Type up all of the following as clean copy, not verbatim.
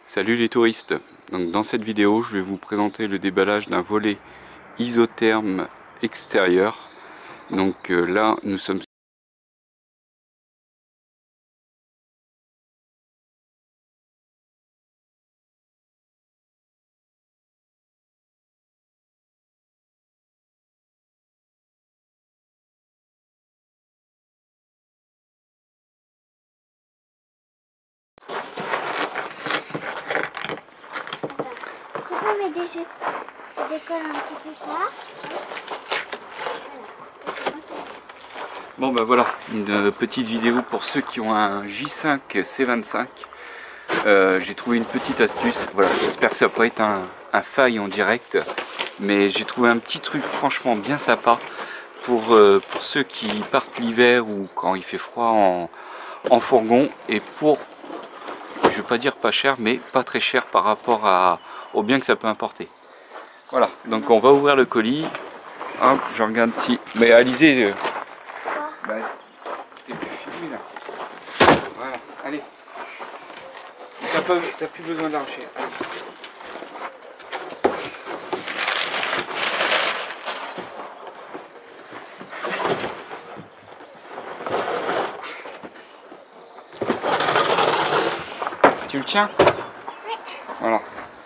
Salut les touristes. Donc dans cette vidéo, je vais vous présenter le déballage d'un volet isotherme extérieur. Donc là, nous sommes Tu peux m'aider juste, je décolle un petit peu ça. Bon bah voilà, une petite vidéo pour ceux qui ont un J5 C25. J'ai trouvé une petite astuce. Voilà, j'espère que ça va pas être un fail en direct, mais j'ai trouvé un petit truc franchement bien sympa pour ceux qui partent l'hiver ou quand il fait froid en fourgon, et pour, je vais pas dire pas cher, mais pas très cher par rapport au bien que ça peut apporter. Voilà, donc on va ouvrir le colis. Hop, je regarde si... Mais Alizé, bah, t'es plus filmé là. Voilà, allez. T'as plus besoin d'arracher. Tu le tiens? Oui. Voilà.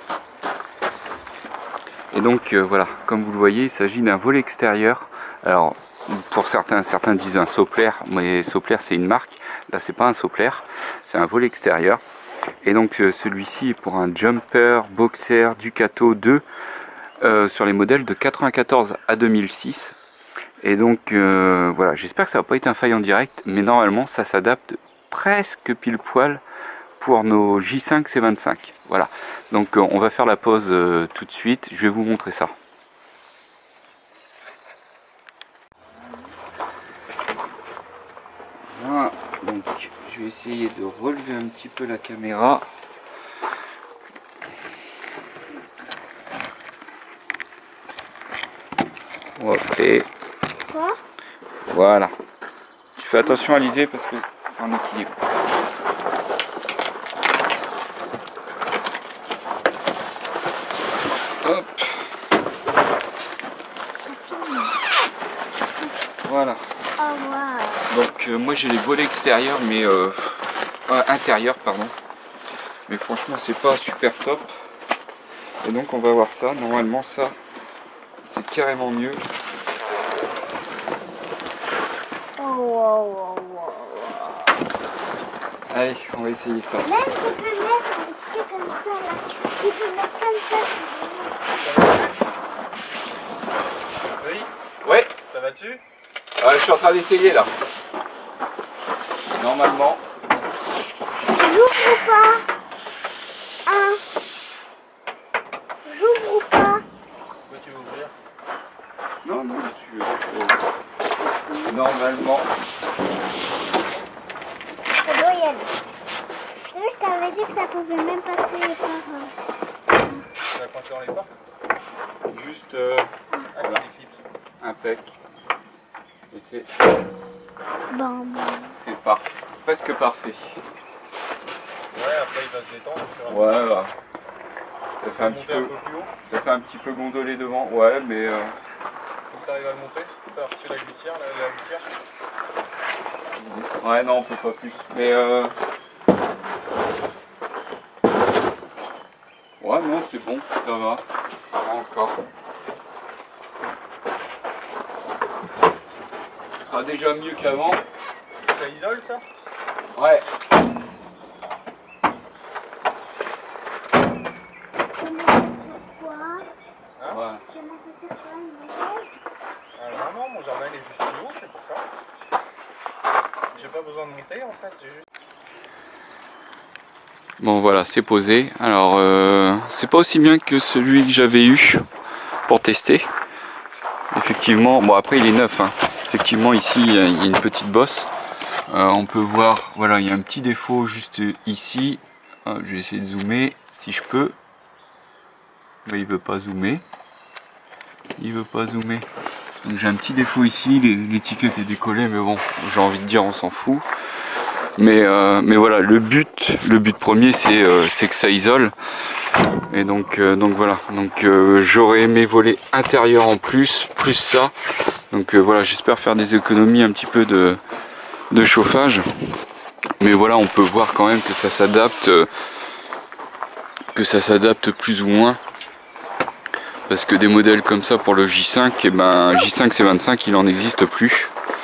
Et donc voilà, comme vous le voyez, il s'agit d'un volet extérieur. Alors pour certains disent un Soplair, mais Soplair c'est une marque. Là c'est pas un Soplair, c'est un volet extérieur. Et donc celui-ci est pour un Jumper Boxer Ducato 2 sur les modèles de 94 à 2006. Et donc voilà, j'espère que ça va pas être un fail en direct, mais normalement ça s'adapte presque pile poil pour nos J5 C25. Voilà, donc on va faire la pause tout de suite, je vais vous montrer ça. Voilà, donc je vais essayer de relever un petit peu la caméra. Ok. Quoi? Voilà. Tu fais attention Alizé parce que c'est en équilibre. Hop. Ça filme. Voilà. Oh wow. Donc moi j'ai les volets extérieurs, mais intérieurs pardon. Mais franchement c'est pas super top. Et donc on va voir ça. Normalement ça c'est carrément mieux. Oh wow, wow, wow. Allez, on va essayer ça. Même tu peux mettre un petit truc comme ça là. Tu peux mettre comme ça. Oui, Ouais. ça va dessus? Je suis en train d'essayer là. Normalement. J'ouvre ou pas? Hein? J'ouvre ou pas? Pourquoi tu veux ouvrir? Non, non, normalement. Ça doit y aller. Tu sais, je t'avais dit que ça pouvait même passer par... Ça va coincer dans les portes? Juste Ah, voilà. c'est des clips. Impec. Et c'est Bon, presque parfait. Ouais, après il va se détendre. Voilà. Ça fait un petit Monter un peu, peu plus haut. ça fait un petit peu gondoler devant. Ouais, mais Faut que tu arrives à le monter. Tu as reçu la glissière, la gouttière. ouais, non, on peut pas plus. Mais ouais, non, c'est bon, ça va. Ça va encore. Ce sera déjà mieux qu'avant. Ça isole ça? Ouais. je vais mettre sur quoi? Hein? Ouais. Je vais mettre sur quoi, une bouteille? Non, non, mon jardin il est juste plus haut, c'est pour ça. J'ai pas besoin de monter en fait, j'ai juste... Bon voilà, c'est posé. Alors c'est pas aussi bien que celui que j'avais eu pour tester. Effectivement, bon après il est neuf, hein. Effectivement ici il y a une petite bosse. On peut voir, voilà, il y a un petit défaut juste ici. Je vais essayer de zoomer si je peux. Mais il veut pas zoomer. Il veut pas zoomer. Donc j'ai un petit défaut ici, l'étiquette est décollée, mais bon, j'ai envie de dire on s'en fout. Mais voilà, le but premier c'est que ça isole. Et donc voilà, j'aurais aimé voler intérieur en plus ça. Donc voilà, j'espère faire des économies un petit peu de chauffage. Mais voilà, on peut voir quand même que ça s'adapte plus ou moins. Parce que des modèles comme ça pour le J5, et ben J5 C25 il en existe plus.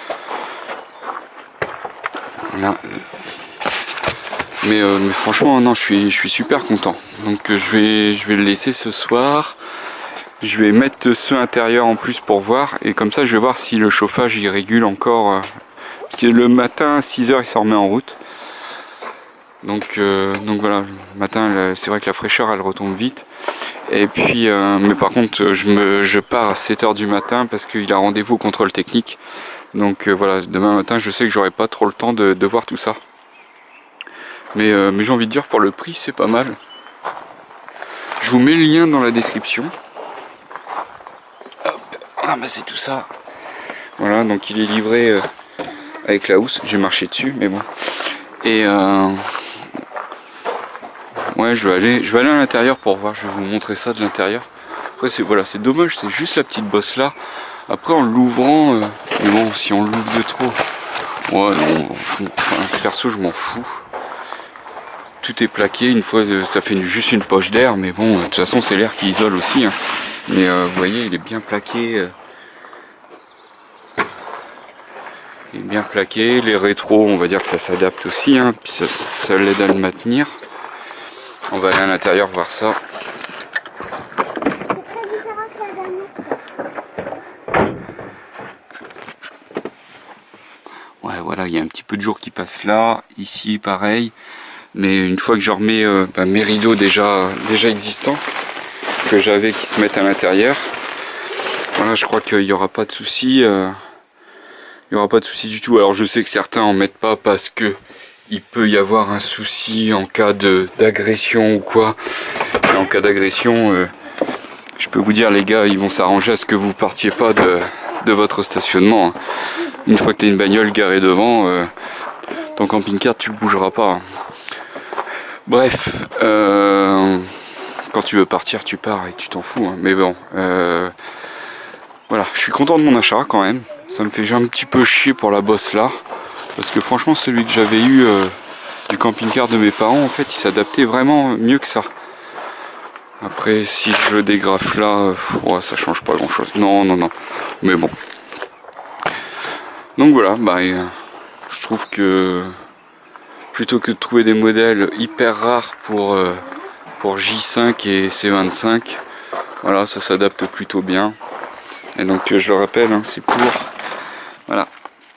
Voilà. Mais franchement non, je suis super content. Donc je vais le laisser ce soir. Je vais mettre ceux intérieurs en plus pour voir. Et comme ça je vais voir si le chauffage il régule encore. Parce que le matin à 6 h il s'en remet en route. Donc voilà, le matin c'est vrai que la fraîcheur elle retombe vite. Et puis mais par contre je pars à 7 h du matin parce qu'il a rendez-vous au contrôle technique. Donc voilà, demain matin je sais que j'aurai pas trop le temps de voir tout ça. Mais j'ai envie de dire, pour le prix c'est pas mal. Je vous mets le lien dans la description. Hop. Ah bah c'est tout ça. Voilà, donc il est livré avec la housse. J'ai marché dessus mais bon. Et ouais, je vais aller à l'intérieur pour voir. Je vais vous montrer ça de l'intérieur. Après c'est dommage, c'est juste la petite bosse là. Après en l'ouvrant, mais bon, si on l'ouvre de trop, ouais non, perso je m'en fous. Tout est plaqué, une fois ça fait juste une poche d'air, mais bon, de toute façon c'est l'air qui isole aussi. Hein. Mais vous voyez, il est bien plaqué. Il est bien plaqué. Les rétros, on va dire que ça s'adapte aussi, hein, puis ça l'aide à le maintenir. On va aller à l'intérieur voir ça. Ouais, voilà, il y a un petit peu de jour qui passe là. Ici, pareil. Mais une fois que je remets mes rideaux déjà existants, que j'avais qui se mettent à l'intérieur, voilà, je crois qu'il n'y aura pas de souci. Il n'y aura pas de souci du tout. Alors je sais que certains en mettent pas parce que il peut y avoir un souci en cas d'agression ou quoi. Et en cas d'agression, je peux vous dire les gars, ils vont s'arranger à ce que vous partiez pas de votre stationnement. Une fois que tu as une bagnole garée devant, ton camping-car tu le bougeras pas. Hein. Bref, quand tu veux partir, tu pars et tu t'en fous. Hein. Mais bon, voilà, je suis content de mon achat quand même. Ça me fait un petit peu chier pour la bosse là. Parce que franchement, celui que j'avais eu du camping-car de mes parents, en fait, il s'adaptait vraiment mieux que ça. Après, si je dégrafe là, ouais, ça change pas grand-chose. Non. Mais bon. Donc voilà, bah, je trouve que plutôt que de trouver des modèles hyper rares pour J5 et C25, voilà, ça s'adapte plutôt bien. Et donc je le rappelle, hein, c'est pour voilà,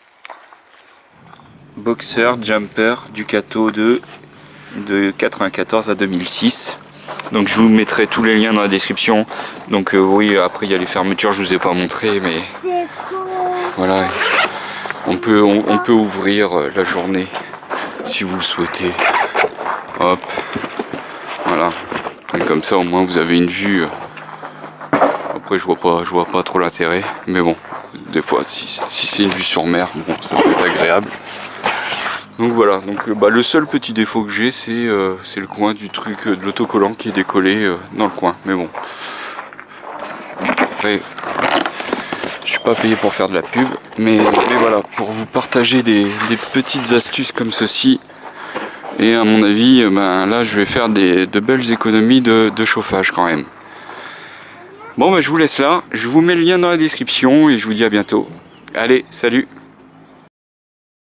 Boxer Jumper Ducato de 94 à 2006. Donc je vous mettrai tous les liens dans la description. Donc oui, après il y a les fermetures, je vous ai pas montré, mais voilà, on peut ouvrir la journée si vous le souhaitez. Hop, voilà. Et comme ça au moins vous avez une vue. Après je vois pas trop l'intérêt, mais bon, des fois si c'est une vue sur mer, bon, ça peut être agréable. Donc voilà, donc le seul petit défaut que j'ai, c'est le coin du truc de l'autocollant qui est décollé dans le coin, mais bon. Après, je suis pas payé pour faire de la pub, mais voilà, pour vous partager des petites astuces comme ceci. Et à mon avis, là je vais faire de belles économies de chauffage quand même. Bon, je vous laisse là, je vous mets le lien dans la description et je vous dis à bientôt. Allez, salut!